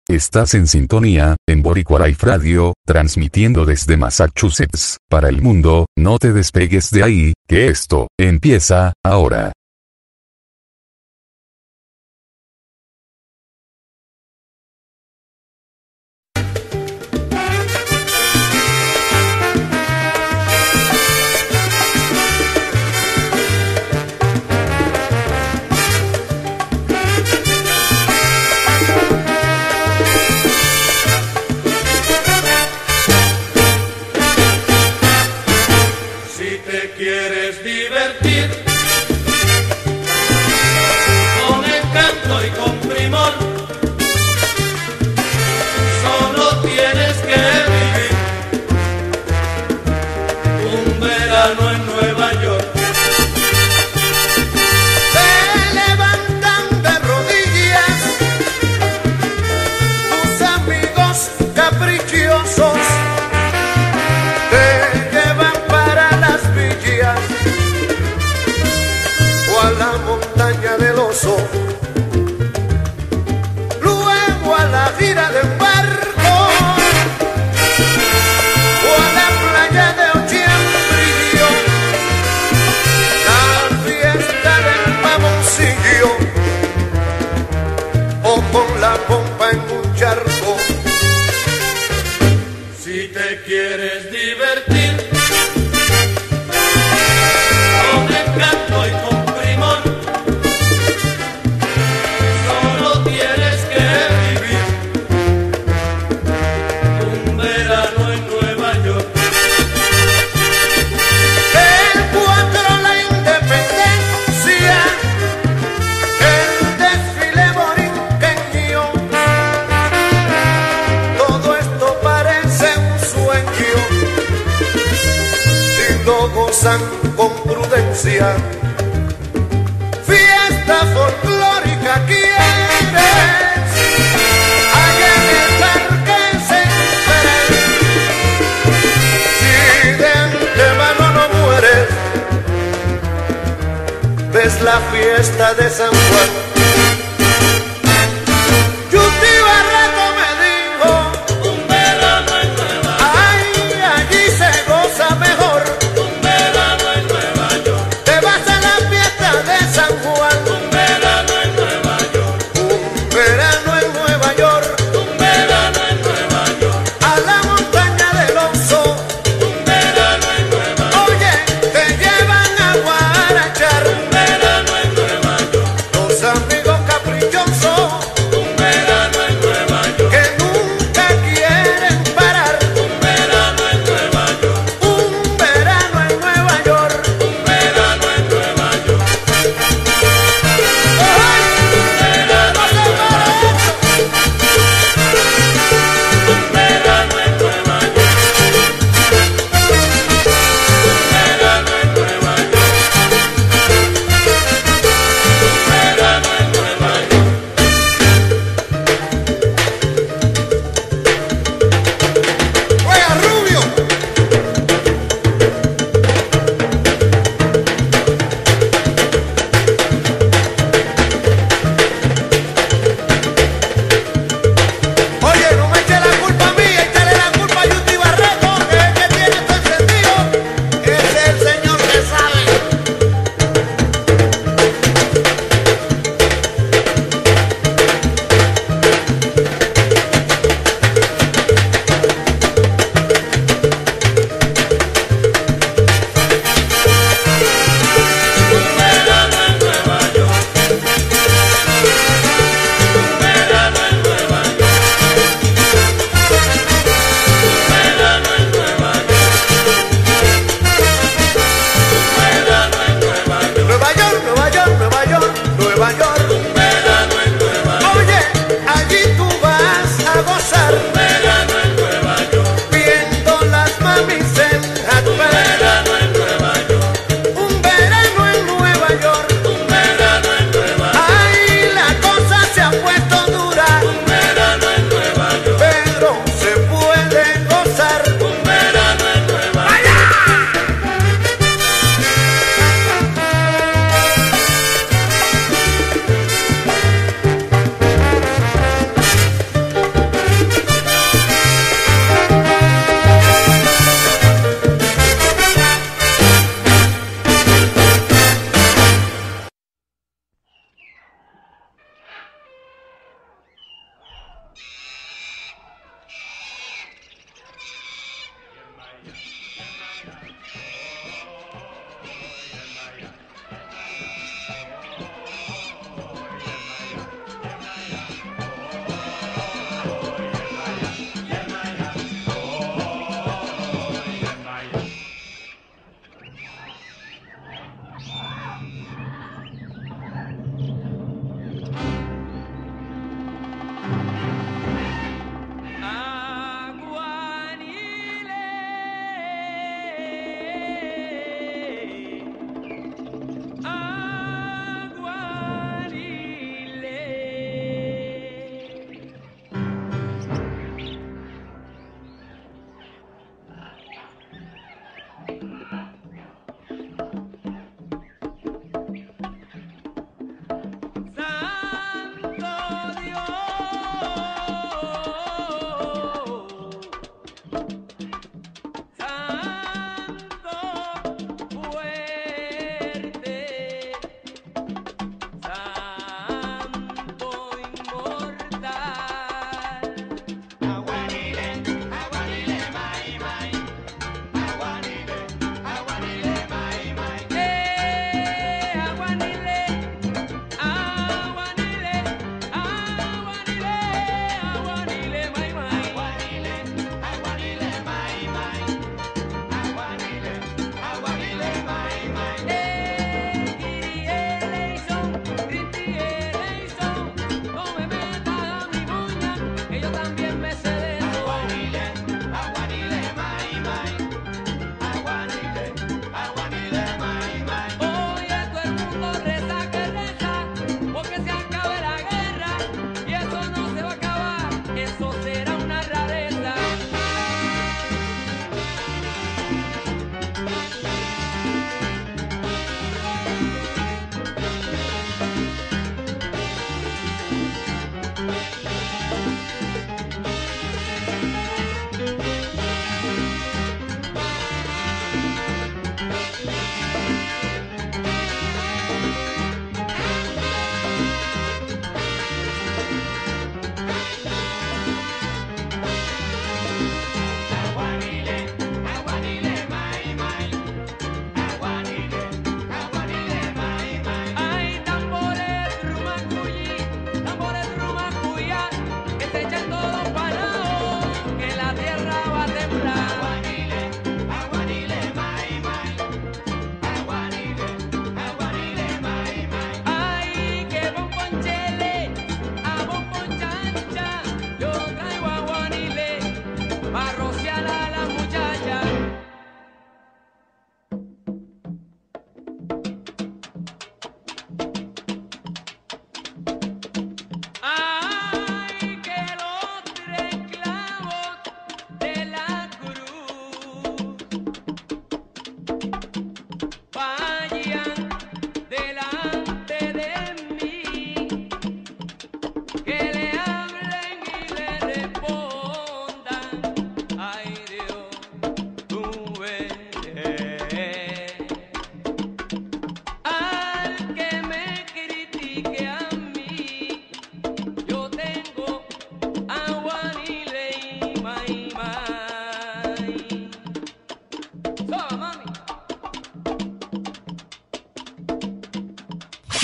Estás en sintonía, en Boricua Life Radio, transmitiendo desde Massachusetts, para el mundo. No te despegues de ahí, que esto empieza ahora. ¿Quieres divertir con encanto y con primor? Solo tienes que vivir un verano en Nueva York. Te levantan de rodillas tus amigos caprichosos. O a la montaña del oso, luego a la gira de un barco, o a la playa de Ochembrillo, la fiesta del mamoncillo, o con la pompa en un charco. Si te quieres divertir y con primor, solo tienes que vivir un verano en Nueva York. El 4 la independencia, el desfile borinqueño, todo esto parece un sueño si lo gozan con prudencia. Fiesta folclórica quieres, allá en el Parque Central. Si de antemano no mueres, ves la fiesta de San Juan. Yuti Barreto me dijo, un verano en Nueva York. ay, allí se goza mejor. De San Juan, un verano en Nueva York, un verano en Nueva York, un verano en Nueva York, a la montaña del oso, un verano en Nueva York, oye, te llevan a guarachar, un verano en Nueva York,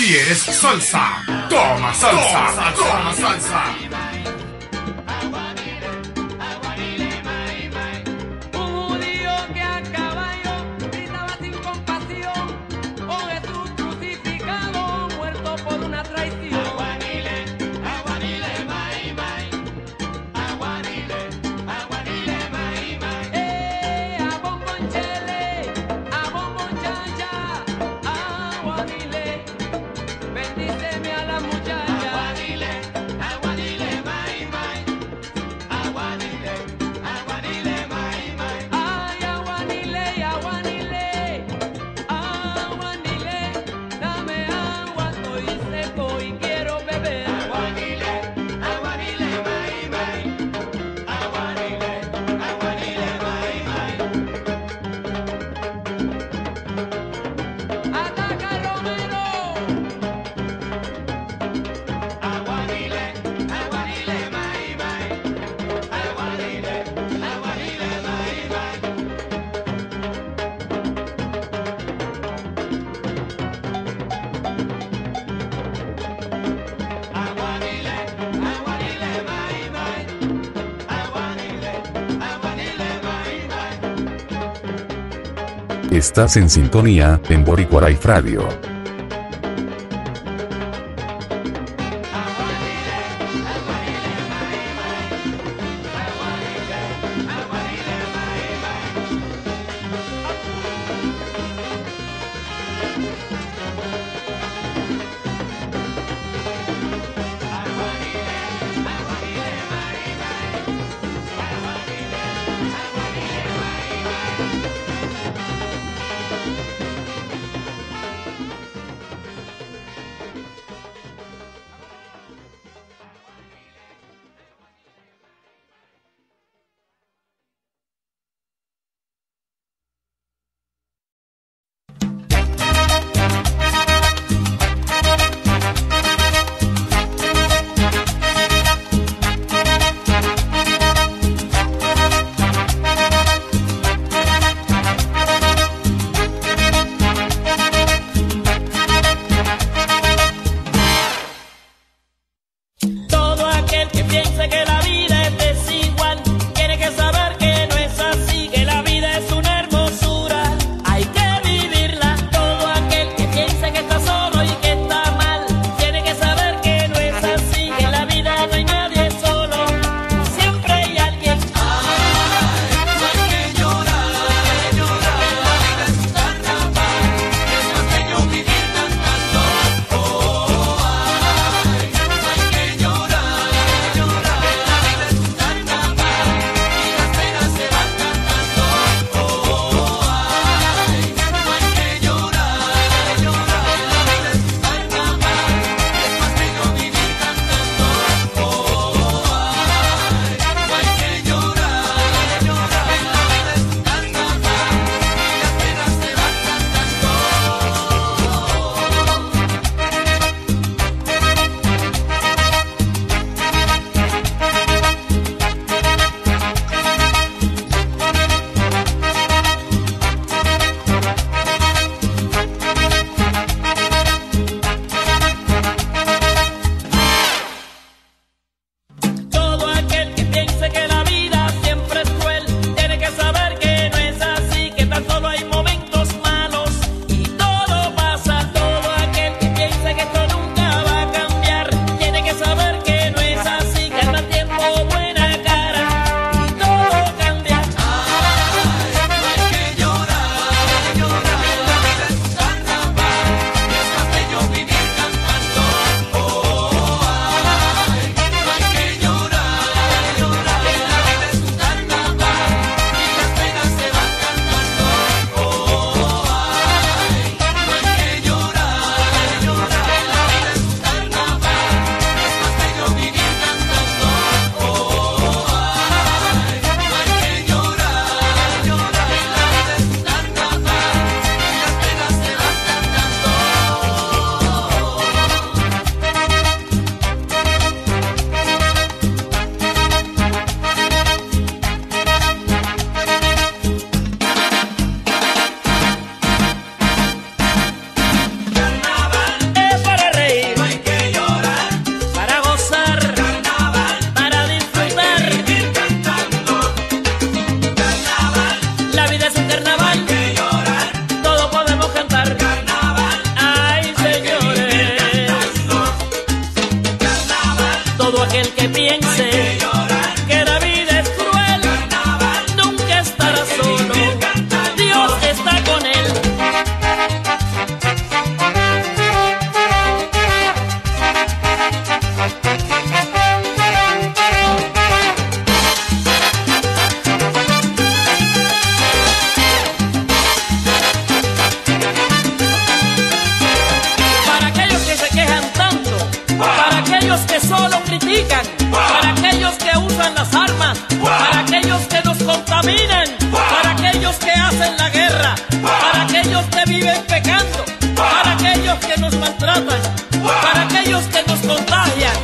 ¿Quieres salsa? Toma salsa, toma salsa. Un judío que a caballo gritaba sin compasión, oh Jesús crucificado, muerto por una traición. Aguanile, aguanile, mai, mai. Aguanile, aguanile, mai, mai. A bombonchele, a bombonchacha, aguanile, bendíceme a la muchacha. Aguanile, aguanile, mai, mai. Aguanile, aguanile, mai, mai. Ay, aguanile, aguanile, aguanile, dame agua, estoy seco y quiero beber. Aguanile, aguanile, mai, mai. Aguanile, aguanile, mai, mai. Ataca Romero. Aguanile, aguanile, mai, mai. Aguanile, aguanile, mai, mai. Aguanile, aguanile, mai, mai. Aguanile, aguanile, mai, mai. Estás en sintonía, en Boricua Life Radio. Todo aquel que piense que la vida es desigual tiene que saber que no es así, que la vida es una hermosura, hay que vivirla. Todo aquel que piense que está solo y que está mal tiene que saber que no es así, que en la vida no hay nadie solo, siempre hay alguien. Ay, no hay que llorar, llorar, que la vida es un carnaval, es más bello vivir cantando. Oh, ay, no hay que llorar, llorar, que la vida que piense que la vida es cruel, nunca estará solo, Dios está con él. Para aquellos que se quejan tanto, para aquellos que solo critican, para aquellos que usan las armas, para aquellos que nos contaminan, para aquellos que hacen la guerra, para aquellos que viven pecando, para aquellos que nos maltratan, para aquellos que nos contagian.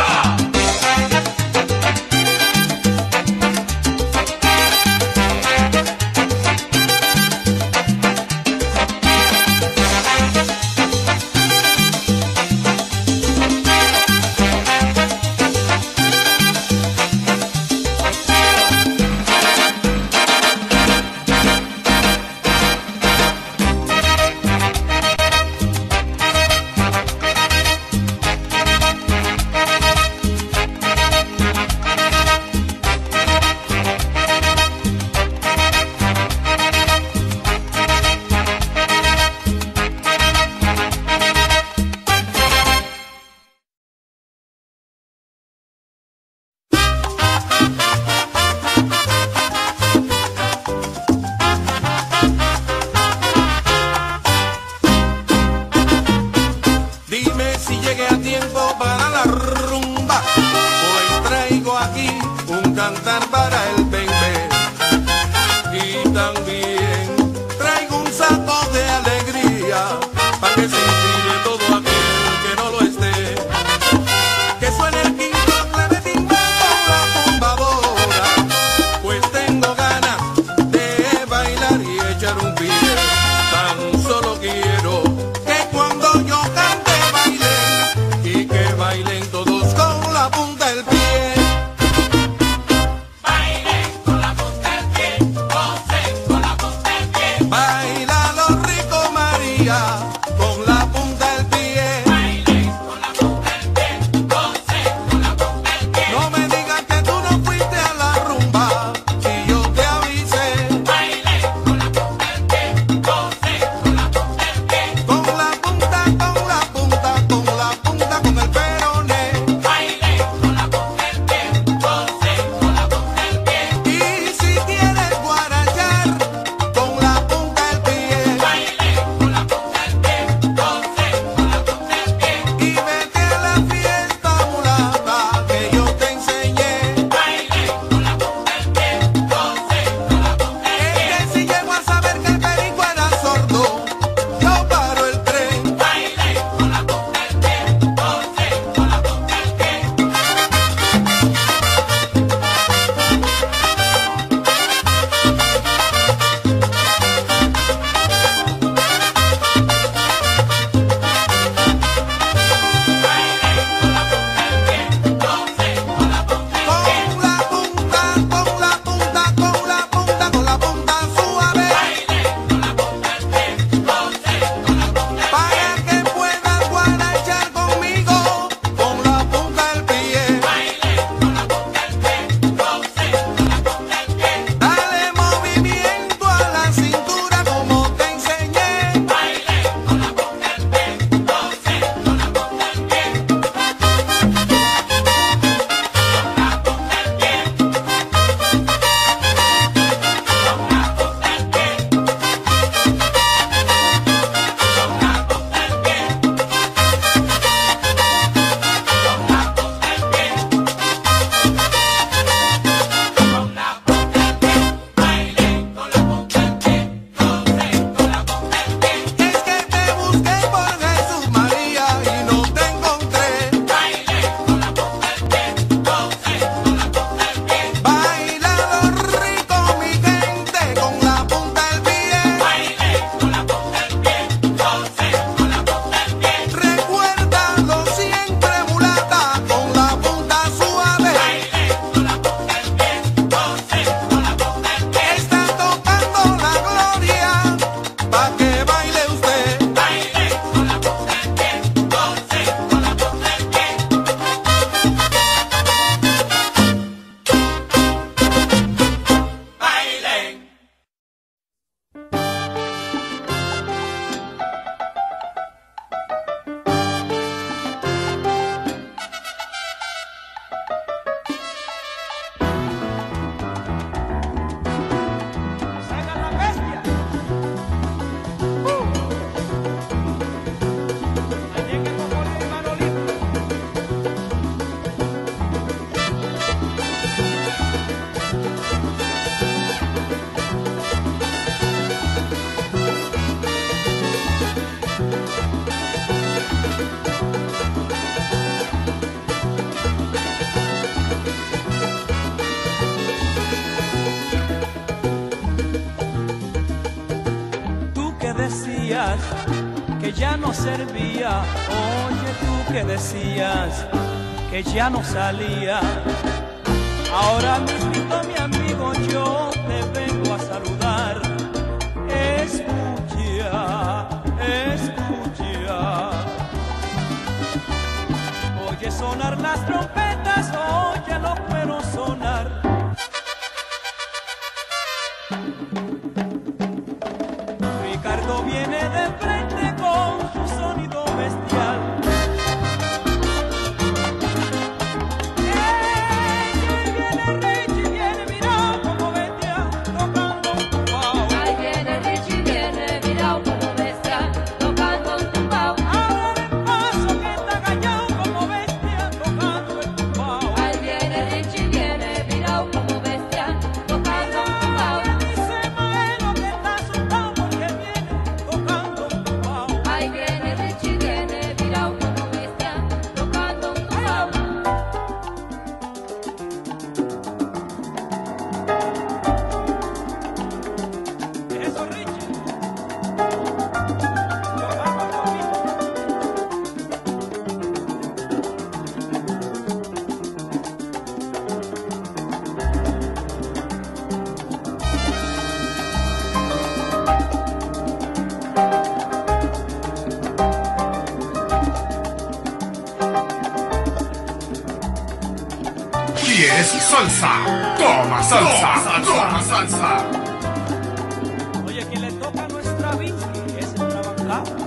Dime si llegué a tiempo para la rumba. Hoy traigo aquí un cantar para el bebé. Y también traigo un saco de alegría para que se inspire todo aquel que no lo esté. Que suene el quinto clavetín con la tumbadora, pues tengo ganas de bailar y echar un pie. Tan solo quiero que cuando yo cante y que bailen todos con la punta del pie. Baila. decías que ya no servía. Oye, tú que decías que ya no salía. Ahora mismo, mi amigo, yo te vengo a saludar. Escucha, escucha. Oye sonar las trompetas, oye lo quiero sonar. Ricardo viene de frente con su sonido bestial. ¿Quieres salsa? Toma salsa, toma salsa. Oye, quien le toca a nuestra Vicky es el Trabancao.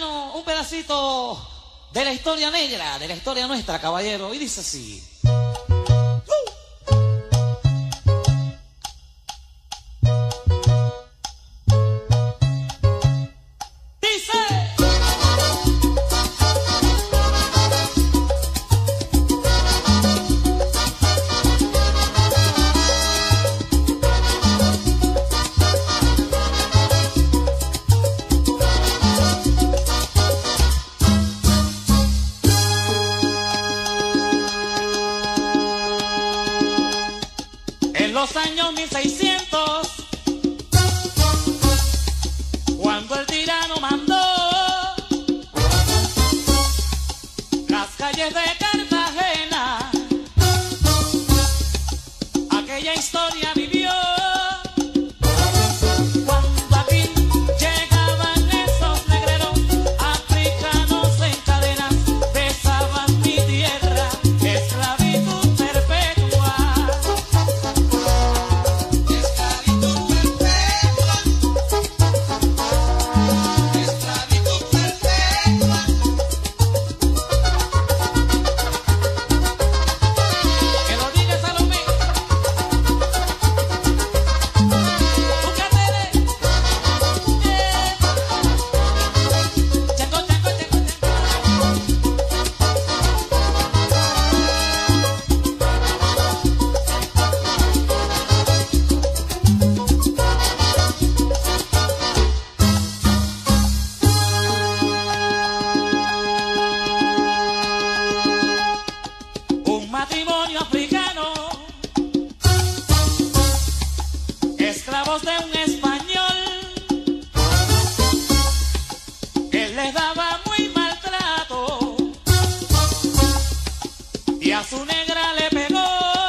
hermano, un pedacito de la historia negra, de la historia nuestra, caballero. Y dice así. Los años 1600, cuando el tirano mandó las calles de Cartagena, aquella historia vivió. Cuando aquí llegaban esos negreros africanos en cadenas, besaban mi tierra, esclavitud perpetua. Matrimonio africano, esclavos de un español, él les daba muy maltrato y a su negra le pegó.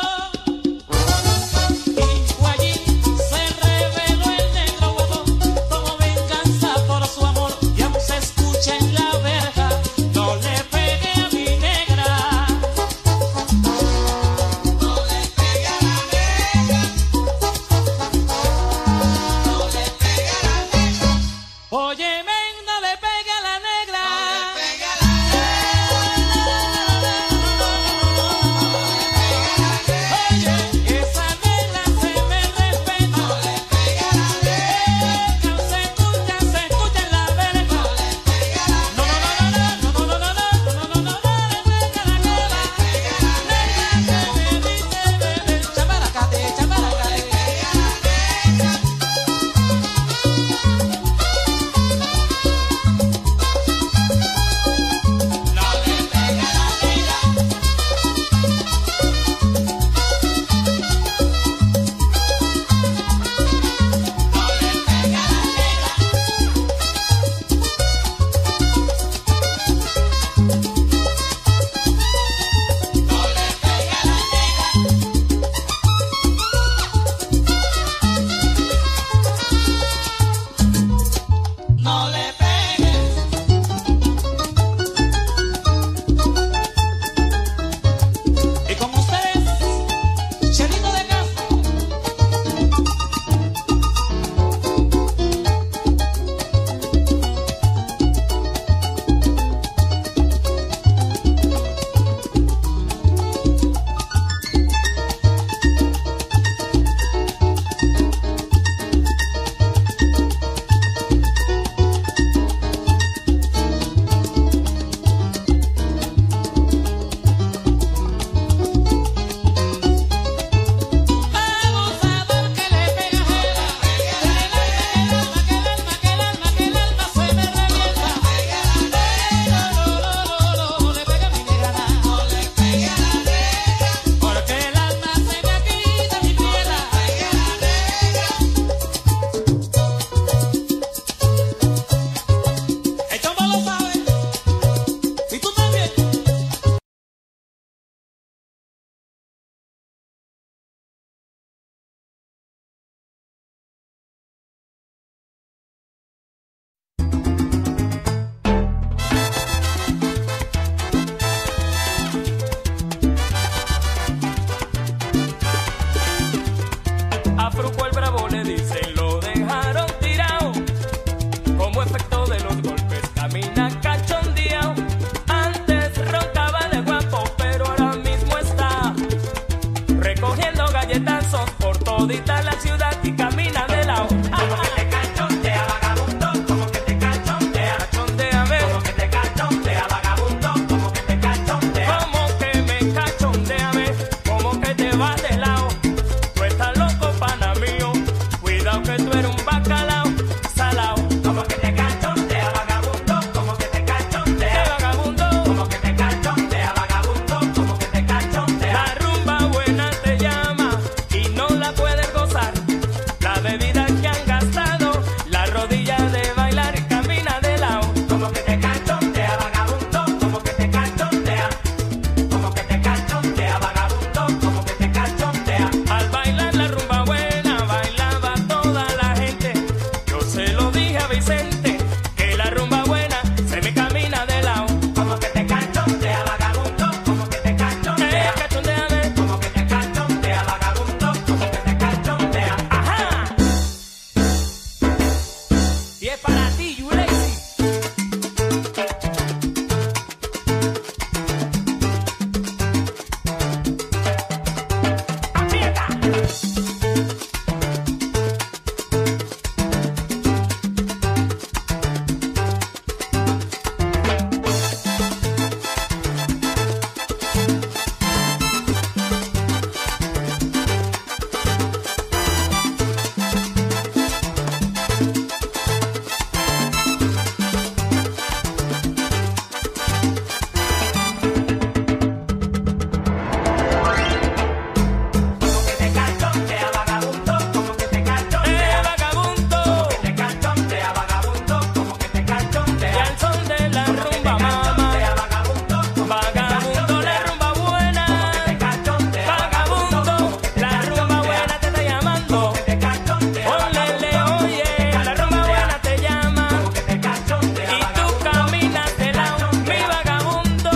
Y fue allí, se reveló el negro guapo como venganza por su amor, y aún se escucha en la verja: no le pegue a mi negra. todita la ciudad y camina de lado. Como que te cachondea, vagabundo, como que te cachondea. Cachondéame, Como que te cachondea, vagabundo, como que te cachondea. como que me cachondéame, como que te vas de lado. Tú estás loco, pana mío, cuidado que tú eres un bacalao salao. Como que te cachondea, vagabundo, como que te cachondea. Vagabundo, Como que te cachondea, vagabundo, como que te cachondea. la rumba buena te llama y no la puedes gozar. La bebida que han gastado, la rodilla de bailar camina de lado. Como que te cachondea, vagabundo, como que te cachondea. Como que te cachondea, vagabundo, como que te cachondea. Al bailar la rumba buena bailaba toda la gente. Yo se lo dije a Vicente que la rumba buena se me camina de lado. Como que te cachondea, vagabundo, como que te cachondea. Cachondéame, Como que te cachondea, vagabundo, como que te cachondea. ajá. Y es para ti, Yuleisi. Aprieta. Como que te cachondea, vagabundo, como que te cachondea. Vagabundo, Como que te cachondea, vagabundo, como que te y cachondea. al son de la Como que te rumba mama. cachondea, vagabundo, como que te Vagabundo, la cachondea. rumba buena. Te cachondea, Vagabundo, la rumba buena te está llamando. te cachondea, Olele, oye, la rumba buena te llama. como que te cachondea, Y tú caminas de lado, mi vagabundo.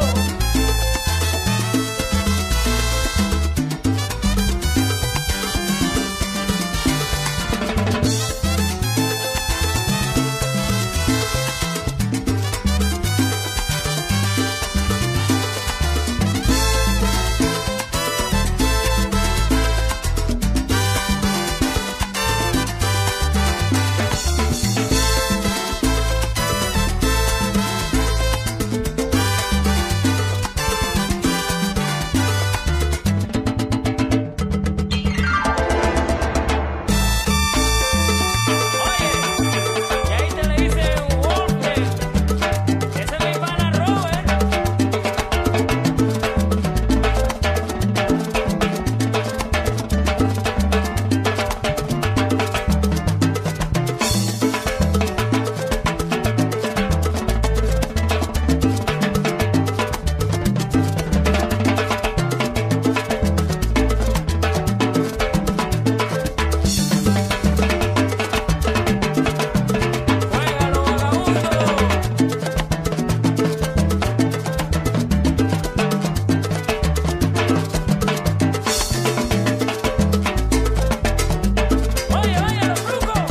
Oye, y ahí te le dice Walker. Ese es mi pana Robert. Juégalo, vagabundo. Oye, vaya los flujos.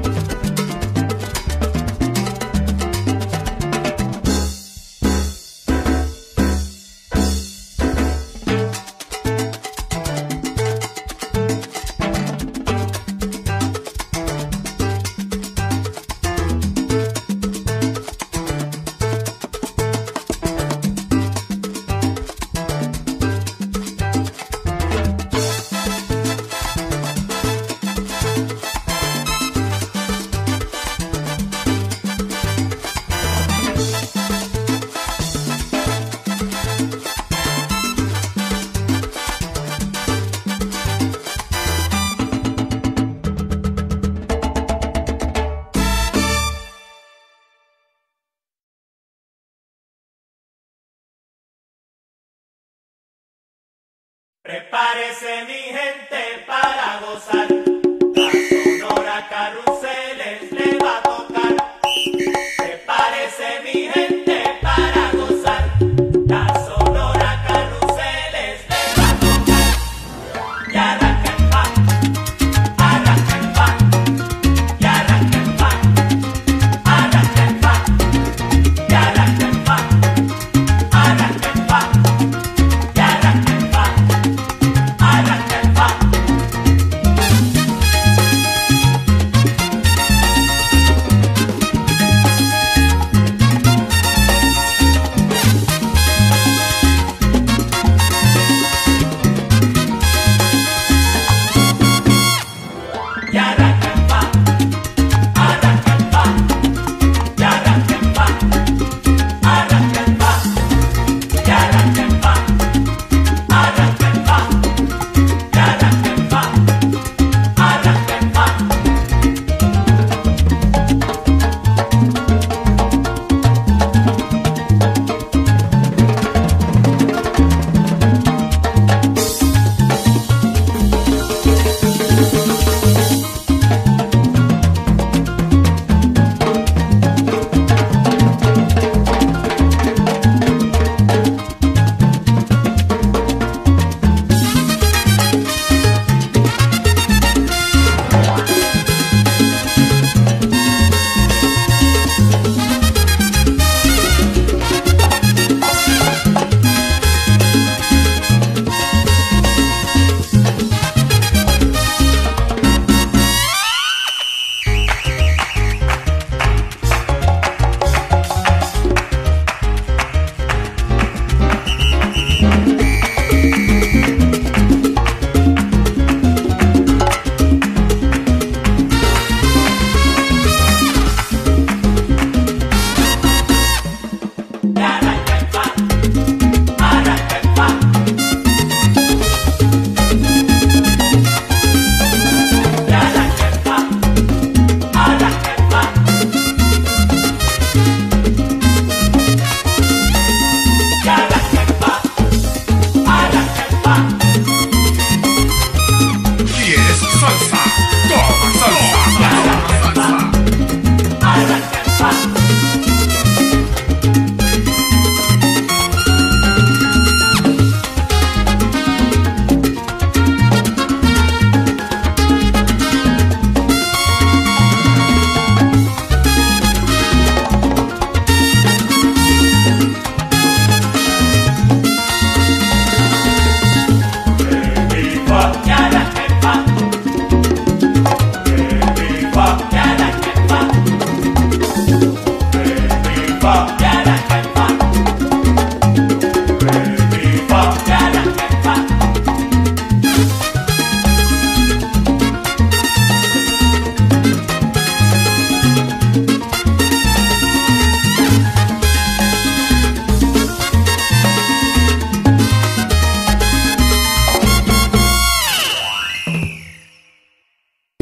Prepárese mi gente para gozar. La Sonora Carruseles le va a tocar. Prepárese mi gente para gozar. La Sonora Carruseles le va a tocar. Y arranca el pan, arranca el pan. Y arranca el pan, arranca el pan. Y arranca el pan, arranca el pan. Y arranca el pan, arranca el pan.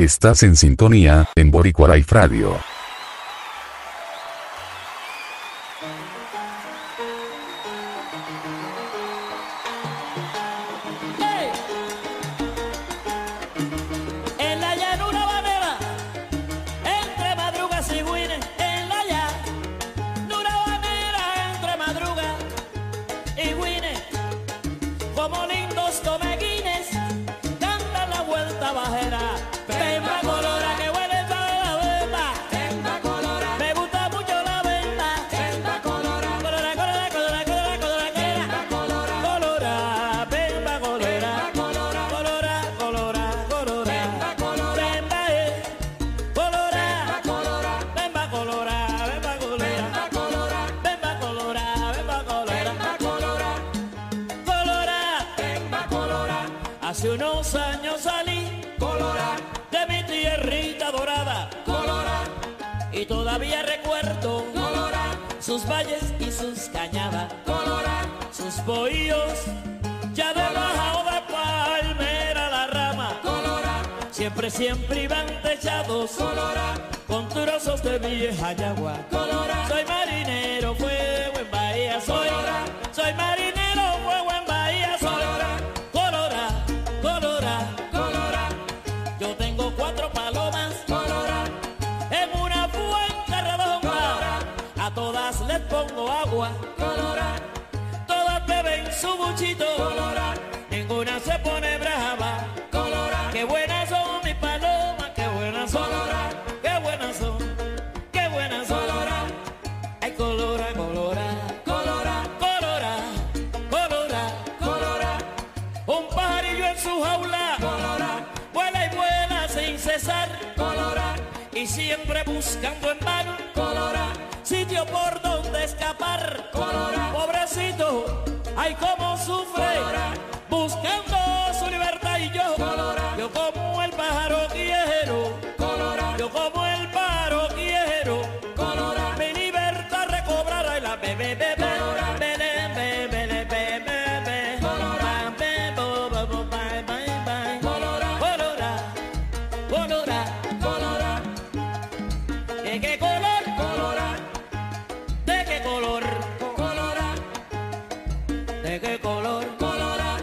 Estás en sintonía, en Boricua Life Radio. ¡Hey! En la llanura banera, entre madrugas y guines, en la llanura banera, entre madrugas y guines, como lindos comeguines, cantan la vuelta bajera. Bemba colora, que huele toda la bemba. Bemba colora, me gusta mucho la bemba. Bemba colora, colora, colora, colora, colora, colora, bemba colora, colora, bemba colora, colora, colora, colora, colora, bemba colora, bemba colora, bemba colora, bemba colora, bemba colora, bemba colora, bemba colora, colora, bemba colora. Hace unos años salí colora de mi tierrita dorada, colora, y todavía recuerdo colora sus valles y sus cañadas, colora, sus bohíos ya debajo de palmera la rama, colora, siempre iban techados, colora, con trozos de vieja yagua, colora. Soy marinero, fuego en Bahía, soy marinero, fuego en Bahía, colora, colora, colora. Yo tengo 4 palomas, colora, en una fuente redonda, a todas les pongo agua, colora, todas beben su buchito, colora, ninguna se pone brava, colora, qué buenas son mis palomas, qué buenas son, colora, qué buenas son, qué buenas son, colora, ay colora, colora, colora, colora, colora, colora, un pajarillo en su jaula, colora, vuela y vuela sin cesar, colora, y siempre buscando en vano, colora, sitio por donde escapar, colora, pobrecito, ay cómo sufre, colora, buscando su libertad, y yo, colora, yo como el pájaro quiero, colora, yo como el pájaro quiero, colora, mi libertad recobrar, ay la bebé, bebé, bebé, bebé, bebé, bebé, colora, bye, bye, bye, colora, colora, colora, colora, ¿de qué color? Colora, ¿de qué color? Colora, ¿de qué color? Colora,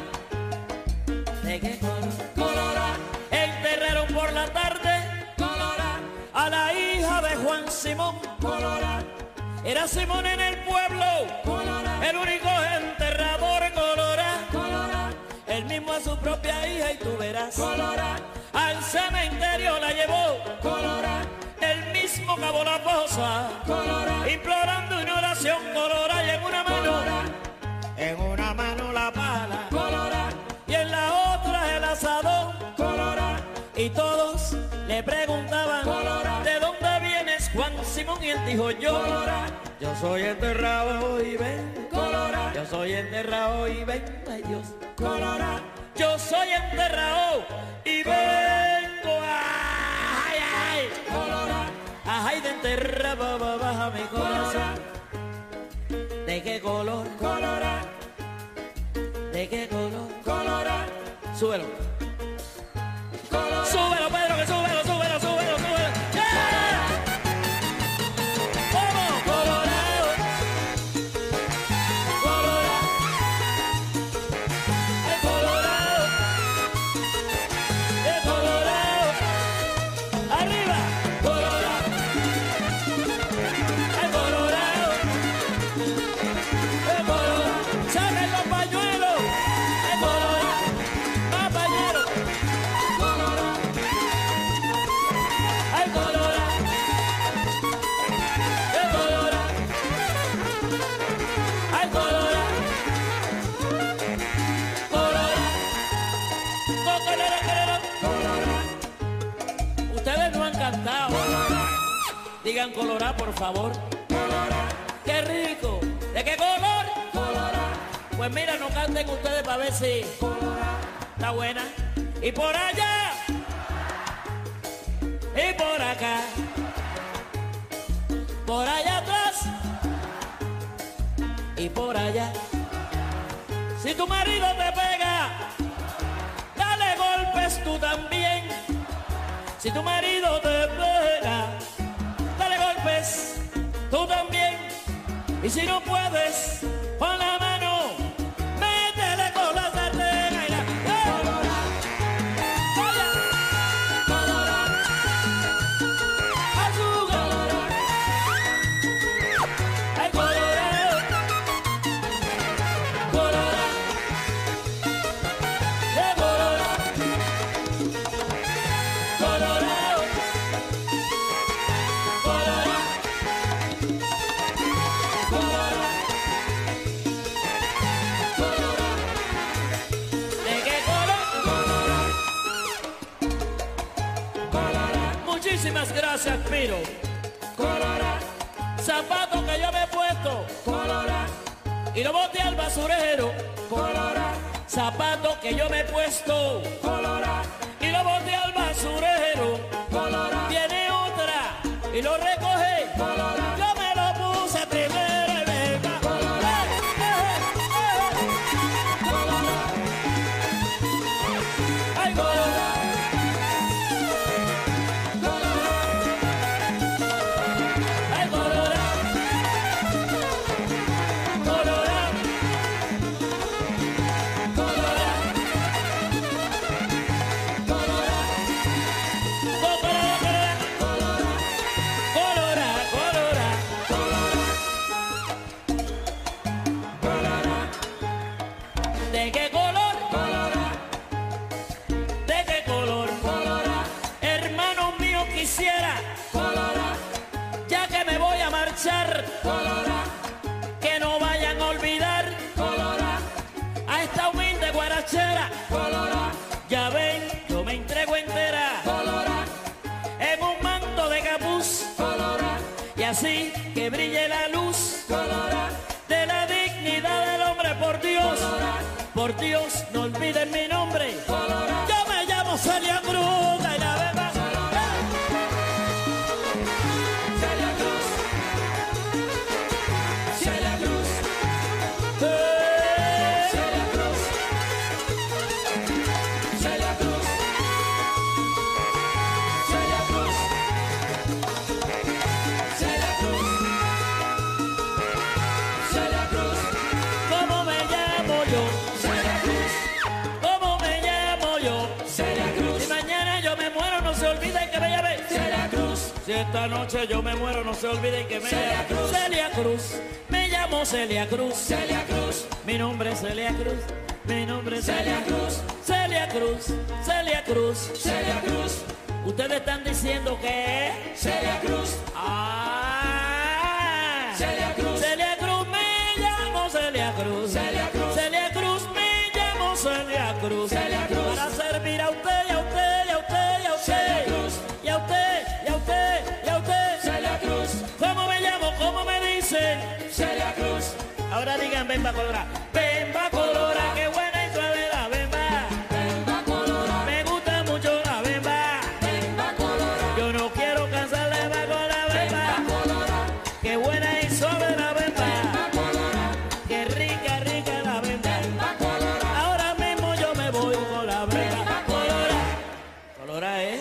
¿de qué color? Colora, enterraron por la tarde, colora, a la hija de Juan Simón, colora, era Simón en el pueblo, colora, el único enterrador, colora, colora, él mismo a su propia hija, y tú verás, colora, al cementerio la llevó, colora, él mismo cavó la fosa, colora, implorando una oración, colora, y en una mano la pala, colora, y en la otra el asadón, colora, y todos le preguntaban, colora, ¿de dónde vienes, Juan Simón? Y él dijo, yo, colora, yo soy enterrado y ven, colora, yo soy enterrado y ven, ay Dios, colora, yo soy enterrado y vengo, ay, ay, colora, ay, de enterrado baja mi corazón, ¿de qué color? Colora, ¿de qué color? Colora, súbelo, colora, súbelo Pedro, que súbelo, súbelo, súbelo, súbelo, ¡yeah! ¡Vamos! Colorado, colora, el colorado, el colorado, arriba, colora, el colorado, el colorado, saquen los pañuelos, el colorado, más pañuelos, colorado, el colorado, el colorado, el colorado, colorado, ustedes no han cantado, digan colorado por favor, qué rico, ¿de qué color? Pues mira, no canten ustedes para ver si está buena, y por allá, y por acá, por allá atrás, y por allá. Si tu marido te pega, dale golpes tú también. Si tu marido te pega, dale golpes, tú también. Y si no puedes, pon la mano, métele con la sartén. Ay, Colorado, Colorado, azúcar, ay, Colorado, Colorado, Colorado, Colorado, ¿de qué color? Muchísimas gracias, Piro. Zapatos que yo me he puesto y lo boté al basurero. Zapatos que yo me he puesto y lo boté al basurero. Tiene otra y lo recoge. Yo me lo puse primero y venga. Ay, Colorado, ay, Colorado, Colorado, Colorado, ¿de qué color? ¿De qué color? Hermanos míos, quisiera, ya que me voy a marchar, que no vayan a olvidar a esta humilde guarachera. Ya ven, yo me entrego entera en un manto de capuz, y así que brille la luz de la dignidad del hombre. Por Dios, no olviden mi nombre. Yo me llamo Celia Cruz. Y la verdad, Celia Cruz, Celia Cruz, Celia Cruz, Celia Cruz, Celia Cruz, Celia Cruz, Celia Cruz. ¿Cómo me llamo yo? Celia Cruz. ¿Cómo me llamo yo? Celia Cruz. Si mañana yo me muero, no se olviden que me llame Celia Cruz. Si esta noche yo me muero, no se olviden que me llame Celia Cruz. Me llamo Celia Cruz. Celia Cruz. Mi nombre es Celia Cruz. Mi nombre es Celia Cruz. Celia Cruz. Celia Cruz. Celia Cruz. Ustedes están diciendo que Celia Cruz. Ah. Celia Cruz. Celia Cruz. Me llamo Celia Cruz. Celia Cruz. Celia Cruz. Me llamo Celia Cruz. Celia Cruz. Para servir a usted y a usted y a usted y a usted. Celia Cruz. Y a usted y a usted y a usted. Celia Cruz. ¿Cómo me llamo? ¿Cómo me dicen? Celia Cruz. Ahora digan Bemba Colora. Bemba Colora, qué buena y suave la Bemba. Bemba Colora. Me gusta mucho la Bemba. Bemba Colora. Yo no quiero cansarle más con la Bemba. Colora. Qué buena y suave la Bemba. Bemba Colora. Qué rica, rica la Bemba. Bemba Colora. Ahora mismo yo me voy con la Bemba Colora. Colora, ¿eh?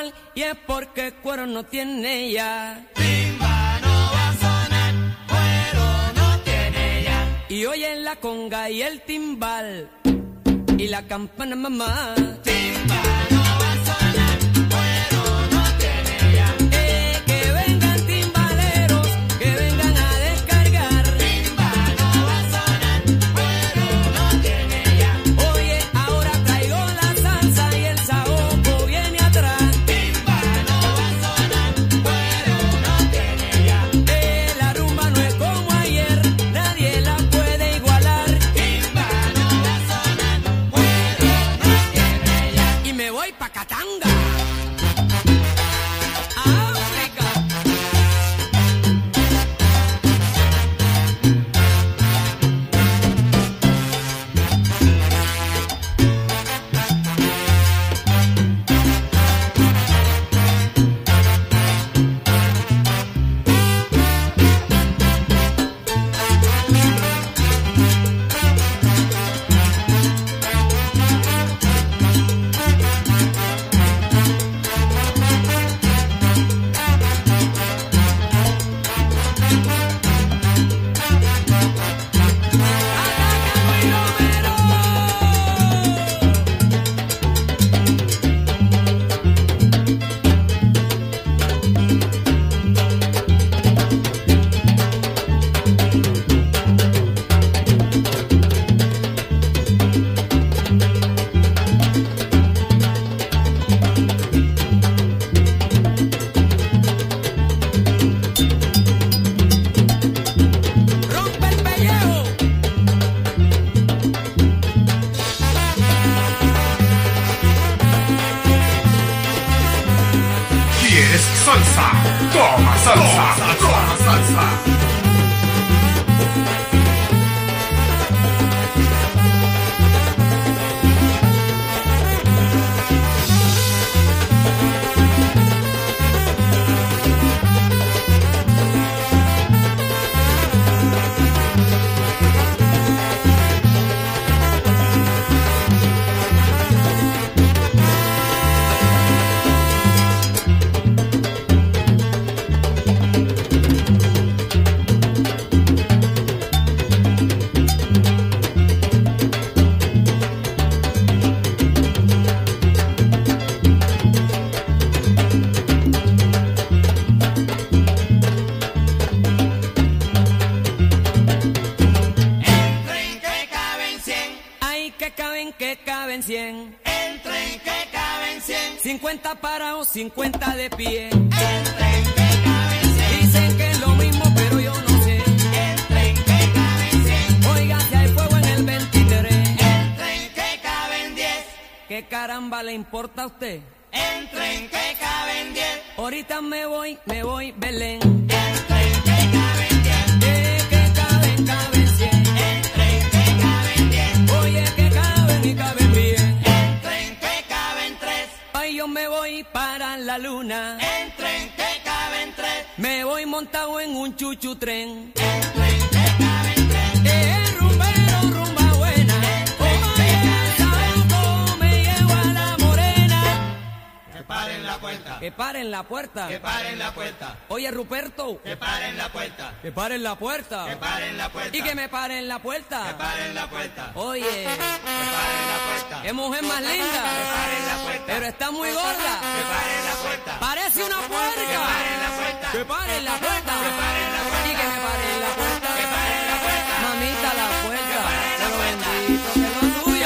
mal y es porque cuero no tiene ya. Timba no va a sonar, cuero no tiene ya. Y oye la conga y el timbal y la campana mamá. Timba no va a sonar, cuero no tiene ya. Que vengan timbaleros, que vengan a descargar. Timba no va a sonar, cuero no tiene ya. Oye, ahora traigo la salsa y el saoco viene atrás. Timba no va a sonar, cuero no tiene ya. La rumba no es como ayer, nadie la puede igualar. Timba no va a sonar, cuero no tiene ya. Y me voy pa' Katanga, África. Rompe el pellejo. ¿Quieres salsa? Toma salsa, toma salsa. Entren que caben 100, Ay, que caben 100. entren que caben 100, 50 parados, 50 de pie. entren que caben 100, Dicen que es lo mismo, pero yo no sé. entren que caben 100, Oiga, si hay fuego en el 23. entren que caben 10, ¿Qué caramba le importa a usted? entren que caben 10, Ahorita me voy, Belén. entren que caben 10, Que caben 100. entren que caben 10, Oye, que caben y caben bien. entren que caben 3, Ay, yo me voy para la luna. entren que caben 3, Me voy montado en un chuchu tren. entren que caben 3, Rumbero, rumba buena. Me llevo a la morena. que paren la puerta, Que paren la puerta. que paren la puerta, Oye, Ruperto. que paren la puerta, Que paren la puerta. que paren la puerta, Y que me paren la puerta. que paren la puerta, Oye, que paren la puerta, qué mujer más linda. paren la puerta, Pero está muy gorda. que paren la puerta, Parece una puerca. paren la puerta, Que paren la puerta. paren la puerta. Y que me paren la puerta. que paren la puerta, Mamita, la puerta. paren la Pero puerta. bendito que es lo tuyo.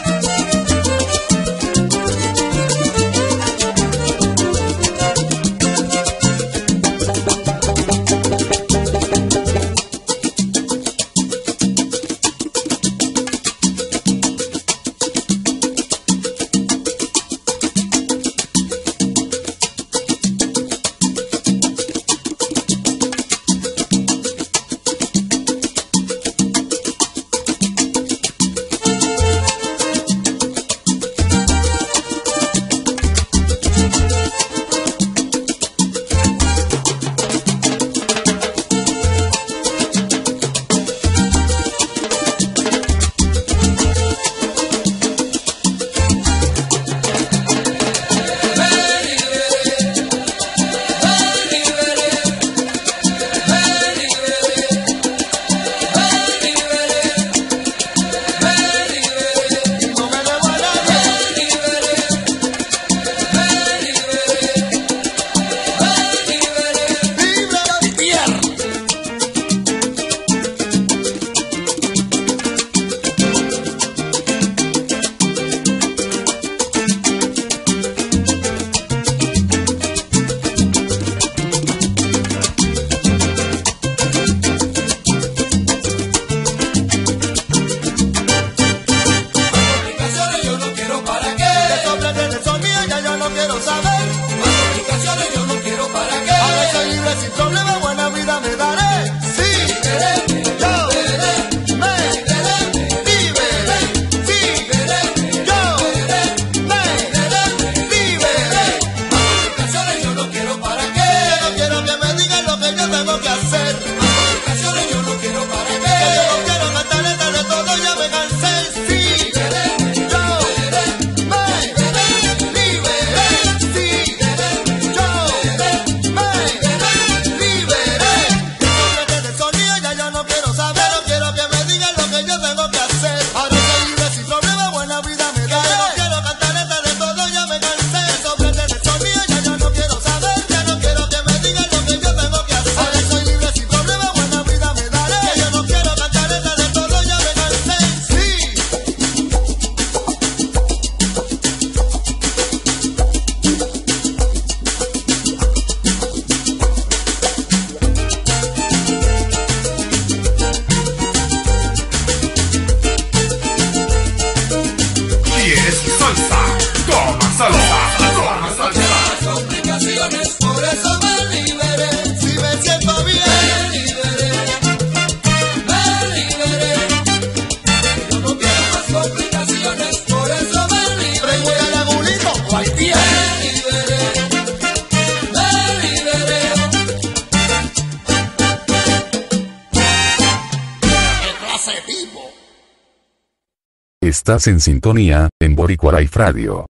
Estás en sintonía, en Boricua Life Radio.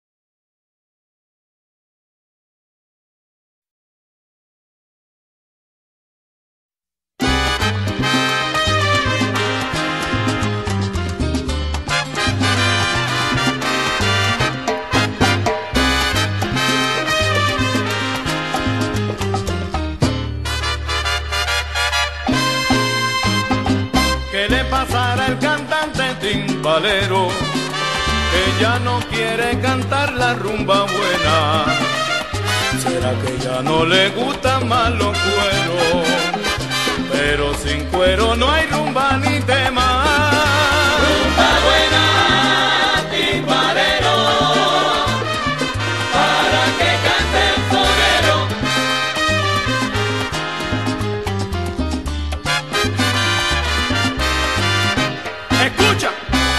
¿Qué le pasará al cantante timbalero que ya no quiere cantar la rumba buena? ¿Será que ya no le gustan más los cueros? Pero sin cuero no hay rumba ni tema. Rumba buena, timbalero, para que cante el sonero. Escucha.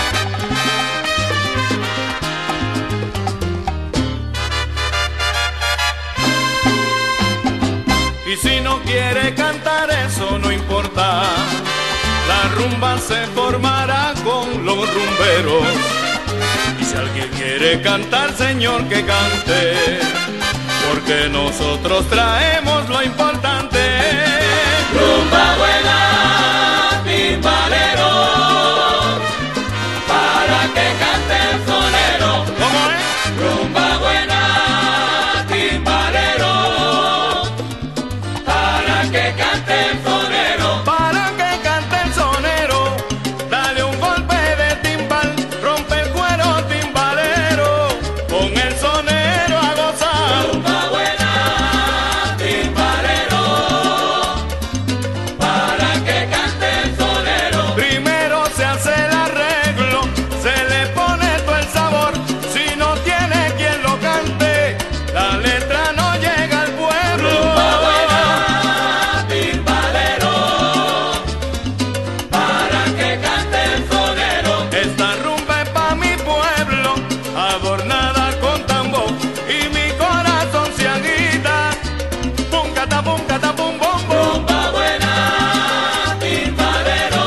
Y si no quiere cantar eso no importa, la rumba se formará con los rumberos. Y si alguien quiere cantar, señor, que cante, porque nosotros traemos lo importante. Rumba buena, timbalero, para que cante el sonero. ¿Cómo es? Rumba buena, timbalero, para que cante el sonero. Para que cante el sonero, dale un golpe de timbal, rompe el cuero timbalero, con el sonero a gozar. Rumba buena, timbalero, para que cante el sonero. Primero se hace el arreglo, se le pone todo el sabor. Si no tiene quien lo cante, la letra no llega al pueblo. Rumba buena, timbalero, para que cante el sonero. Esta rumba es pa' mi pueblo, adornada con tambor, y mi corazón se agita. Pum, cata, pum, cata, pum, bum, bum. Rumba buena, timbalero,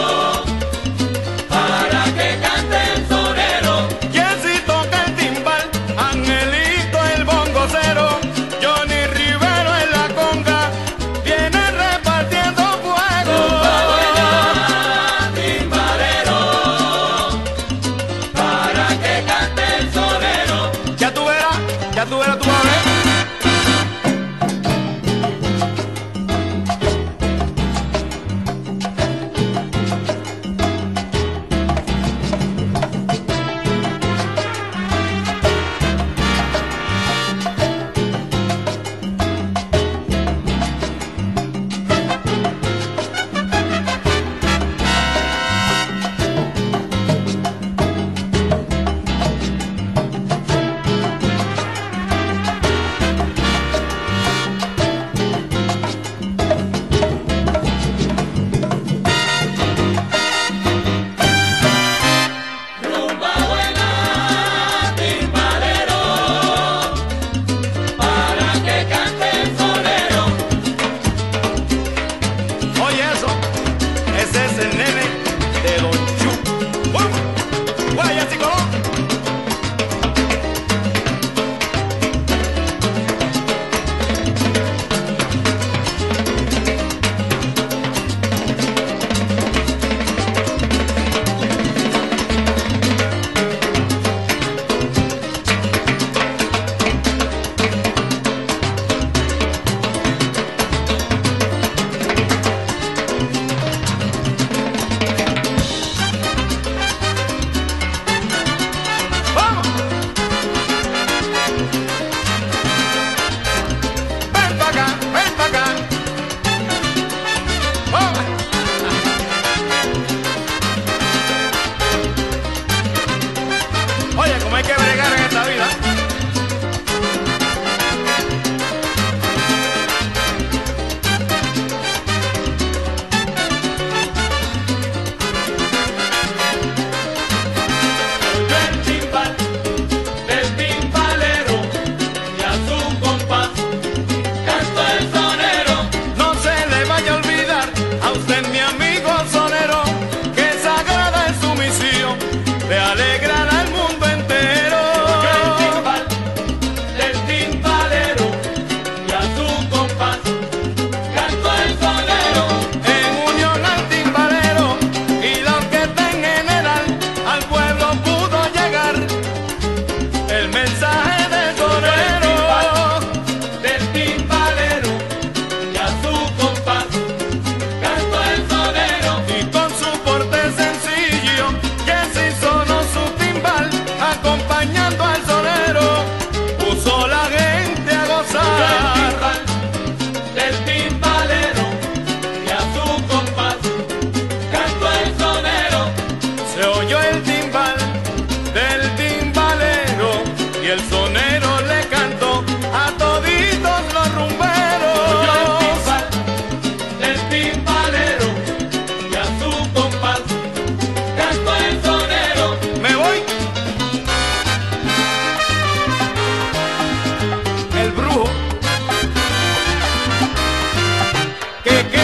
para que cante el sonero. ¿Quién si toca el timbal? Angelito el bongocero, Johnny Rivero en la conga, viene repartiendo fuego. Rumba buena, timbalero, para que cante el sonero. Ya tú verás tú vas a ver. lujo. ¿Qué?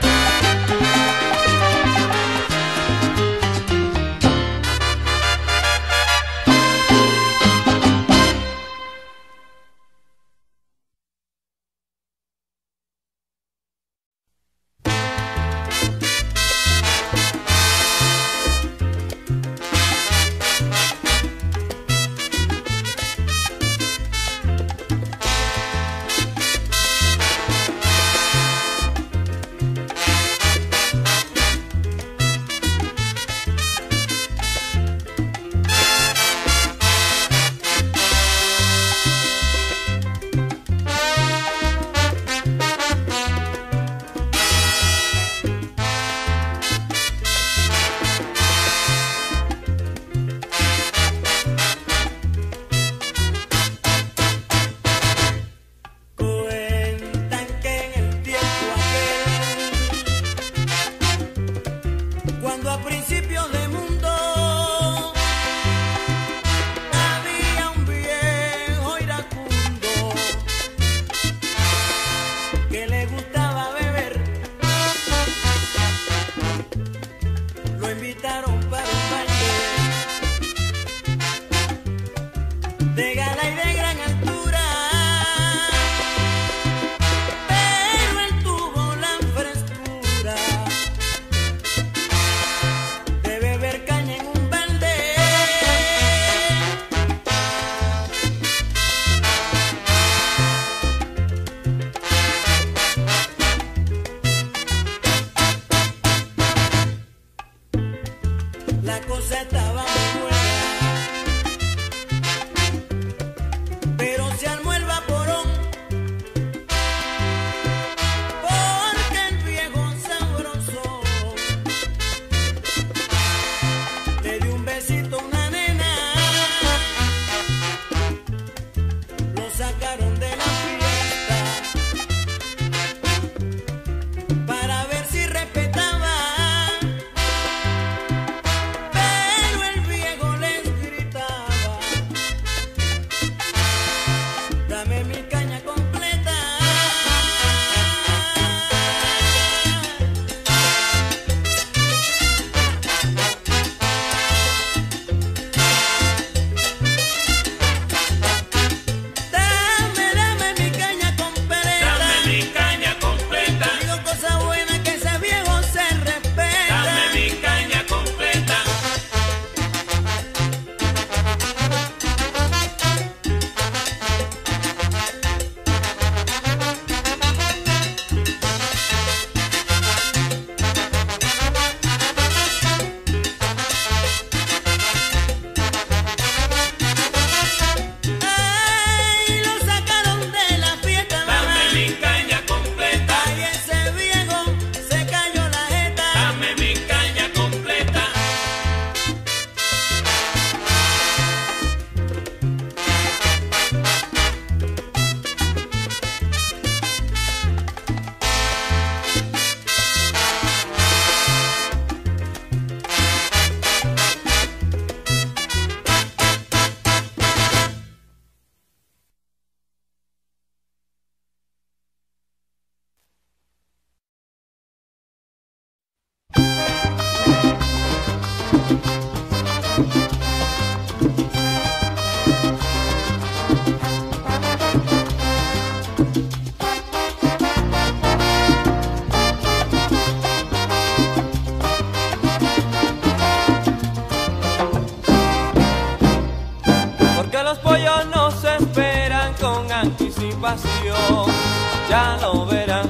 pasión, ya lo verán,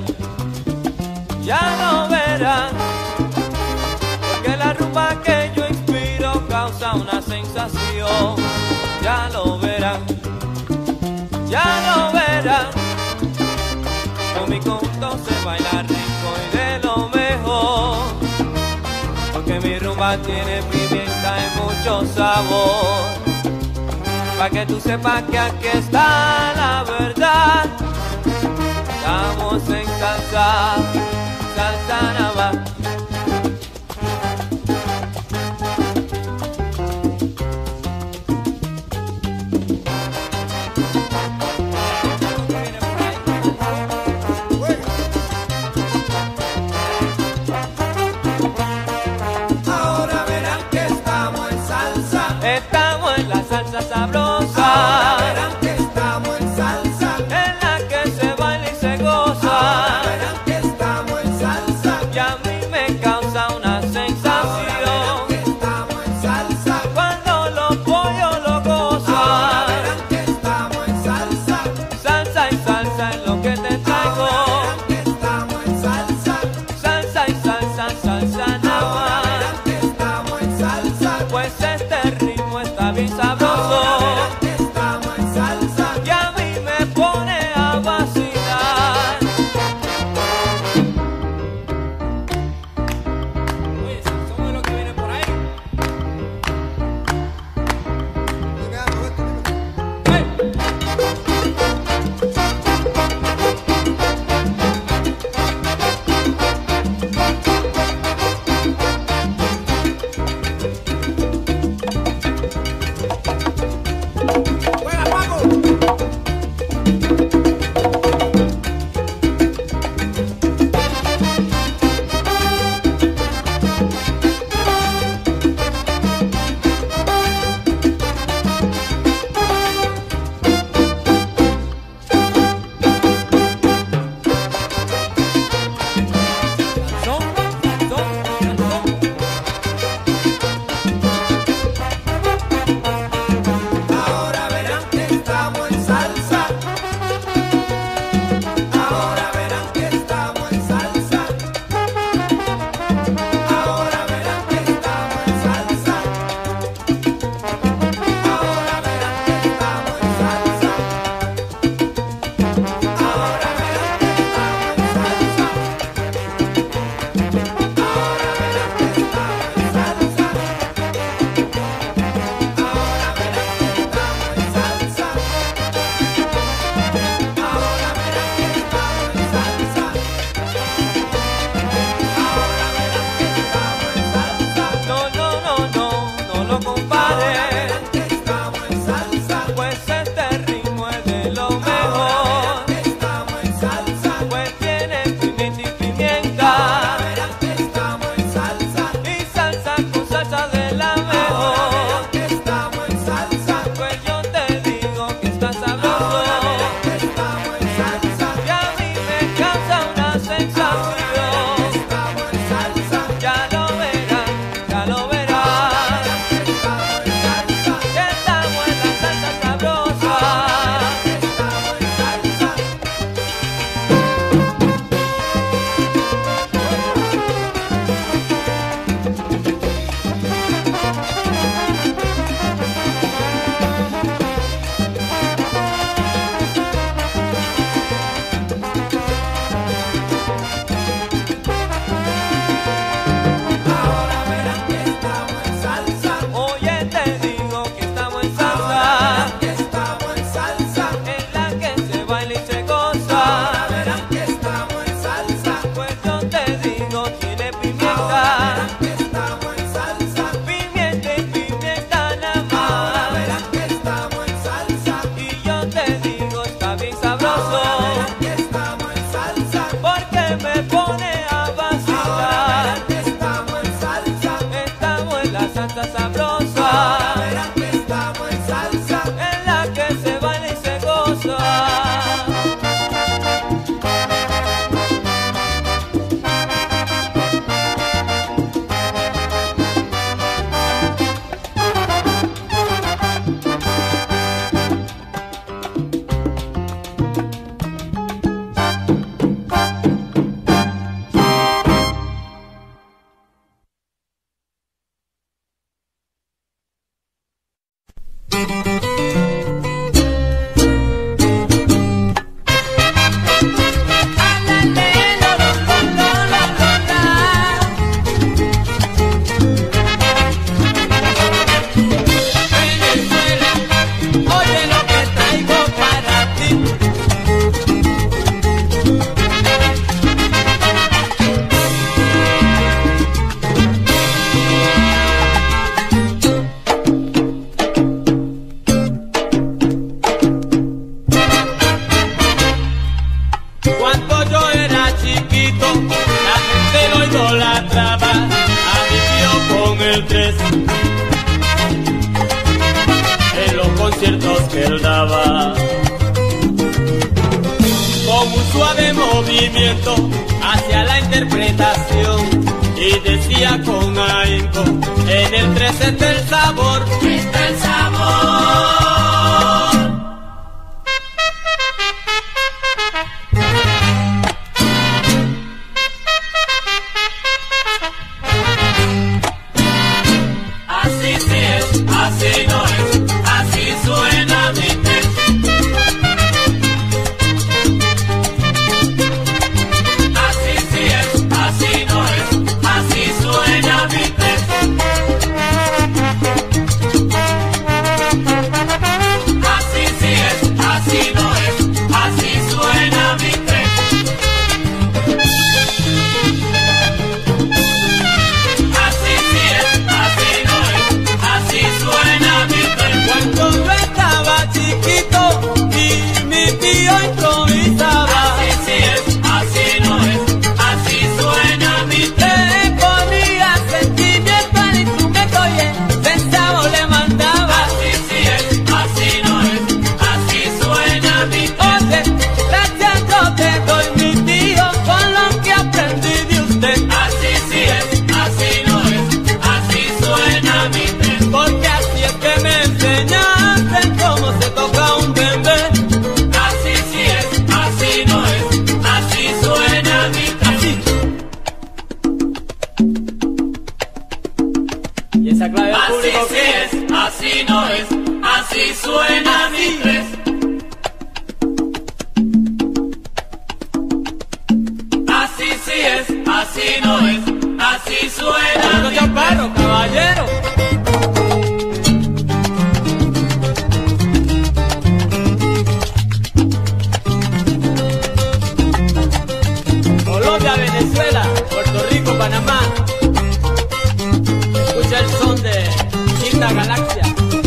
porque la rumba que yo inspiro causa una sensación, ya lo verán, con mi conjunto se baila rico y de lo mejor, porque mi rumba tiene pimienta y mucho sabor. Pa' que tú sepas que aquí está la verdad. Estamos en salsa, salsa nava. vez en los conciertos que él daba. Con un suave movimiento hacia la interpretación y decía con ahínco, en el 13 está el sabor, está el sabor. Así sí es, así no es, así suena mi tren. Así sí es, así no es, así suena mi tren. Así sí es, así no es, así suena mi tren. Así sí es, así no es, así suena mi tren. Cuando yo estaba chiquito y mi tío improvisaba. Así sí es, así no es, así suena mi tren. Le ponía sentimiento al instrumento y el centavo le mandaba. Así sí es, así no es, así suena mi tren. Oye, gracias yo te doy mi tío con lo que aprendí de usted. Así sí es, así no es, así suena mi tren. Porque así es que me enseñaste cómo se toca un bebé. Así sí es, así no es, así suena mi tren. Así. Y esa clave al público así sí es, así no es, así suena mi tren. Así sí es, así no es, así suena mi tren. Chaparro, caballero. Colombia, Venezuela, Puerto Rico, Panamá. Escucha el son de Quinta Galaxia.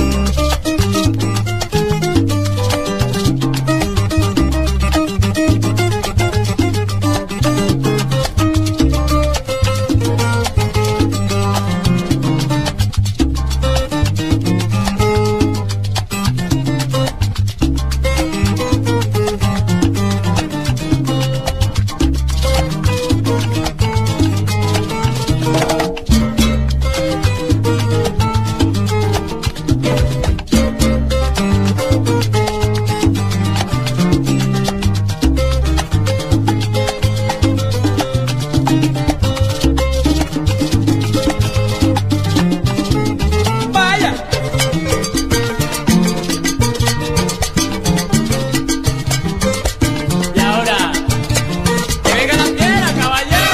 Vaya. Y ahora, que venga la fiera, caballero.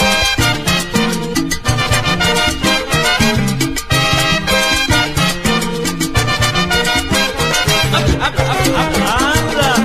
Anda.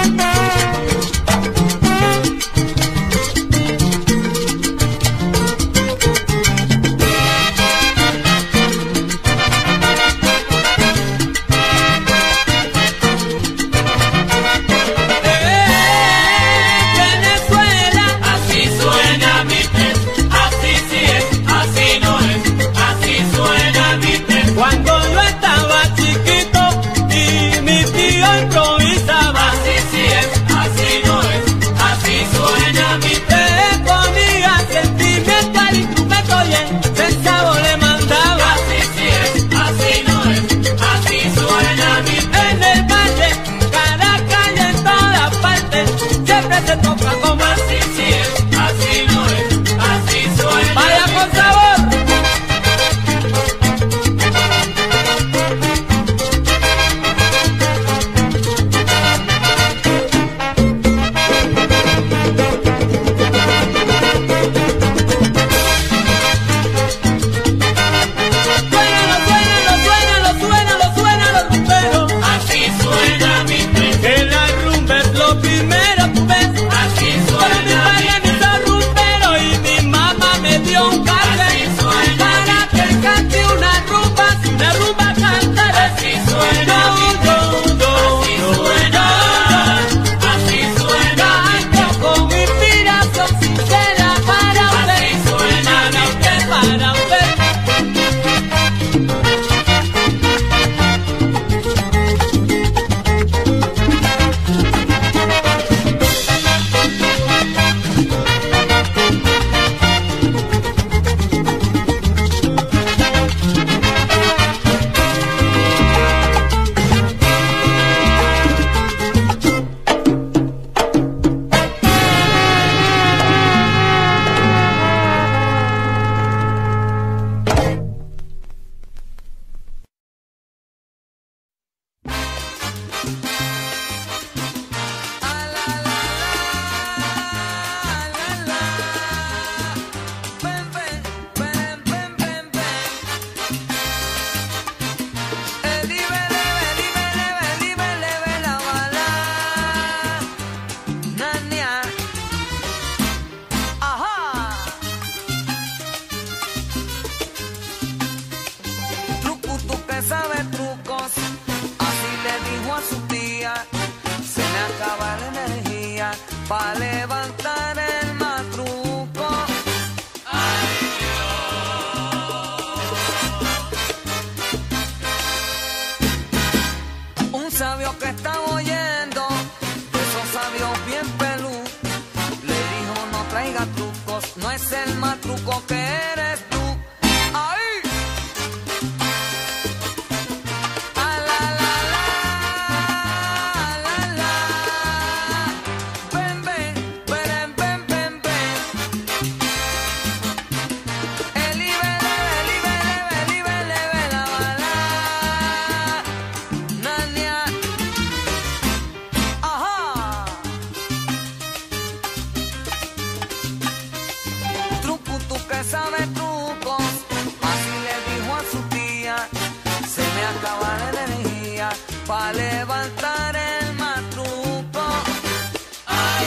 Venezuela, así suena mi tren. Así sí es, así no es, así suena mi tren. Cuando yo estaba chiquito y mi tío improvisaba. Así sí es, así no es, así suena mi tren. Le ponía sentimiento al instrumento y el centavo le mandaba. Así sí es, así no es, así suena mi tren. En el valle, Caracas y en todas partes, siempre se toca como así sí es, así no es, así suena. Vaya con sabor. Suena los rumberos. Así suena mi tren. Que la rumba es lo primero, tú ves. Así suena mi padre me hizo rumbero y mi mamá me dio un café para que cante una rumba, si una rumba cantaré. Así suena mi tren. Así suena mi tren. Canto con inspiración sincera para usted. Así suena mi tren. Para usted. pa' levantar el matruco. Ay, Dios. Un sabio que estaba oyendo, esos sabios bien pelú, le dijo no traiga trucos, no es el matruco que eres tú. ¡Ay! Sabe trucos, así le dijo a su tía, se me acaba la energía pa' levantar el matruco. Ay,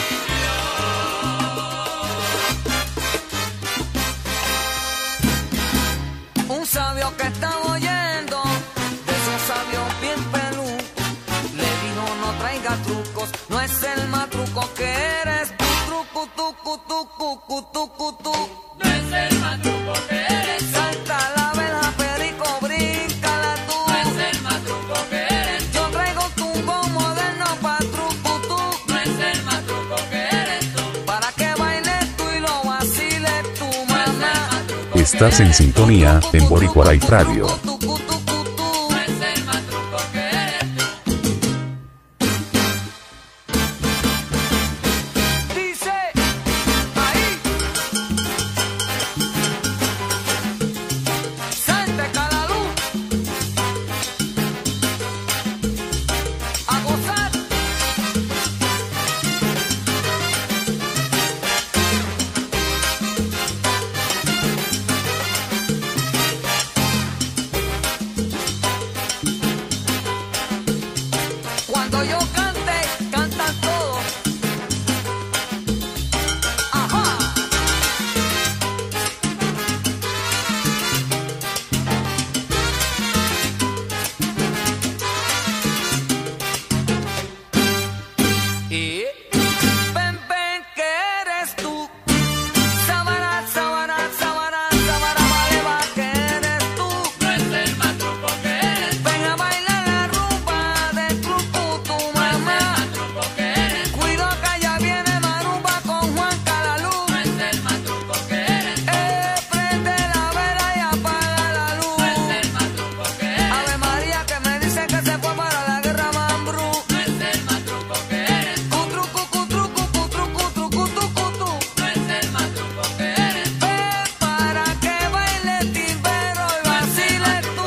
Dios. Un sabio que estaba oyendo, de esos sabios bien pelú, le dijo no traiga trucos, no es el matruco que eres tú. Truco, tucu, tucu, tucu, tucu. No es el matruco que eres. Salta la vela, perico, bríncala tú. No es el matruco que eres. Yo traigo tungo moderno pa' truco tú. No es el matruco que eres tú. Para que bailes tú y lo vaciles tu mamá. Estás en sintonía en Boricua Life Radio. Cuando yo cante, cantan todos. Ajá. Y ven, ven, que eres tú. Sabara, sabara, sabara, sabara, vale, va, que eres tú. No es el matruco que eres. Ven a bailar la rumba de truco tu mamá. No es el matruco que eres. Cuido que ya viene Marumba con Juan Calalú. No es el matruco que eres. Prende la vela y apaga la luz. No es el matruco que eres. Ave María que me dicen que se fue para la guerra Mambrú. No es el matruco que eres. Cutrucu, cutrucu, cutrucu, trucu, tucu, tu. No es el matruco que eres. Ven para que baile timbero y vacile tú.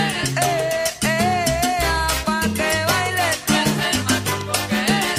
Pa' que baile tú. No es el matruco que eres.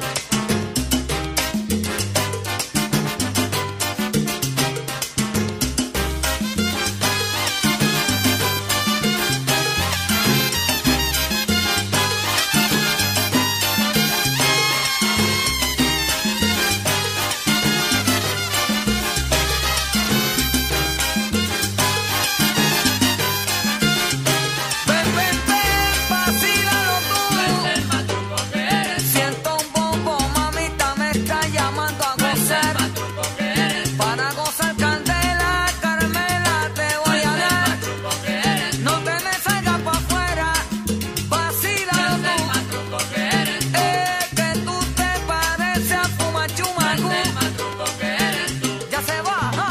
Ven, ven, ven, vacílalo tú. No es el matruco que eres. Siento un bombo, mamita, me está llamando a gozar. No es el matruco que eres. Para gozar candela, Carmela, te voy a dar. No es el matruco que eres. No te me salgas pa' afuera, vacílalo tú. No es el matruco que eres. Que tú te pareces a Fumachumagú. No es el matruco que eres tú. Ya se va, ajá.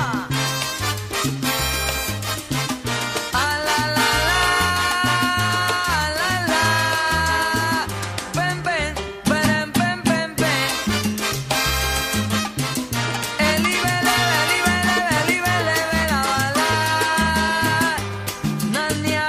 La la la. Ven, ven, ven, ven, ven, ven. Elibele, la bala. Nania.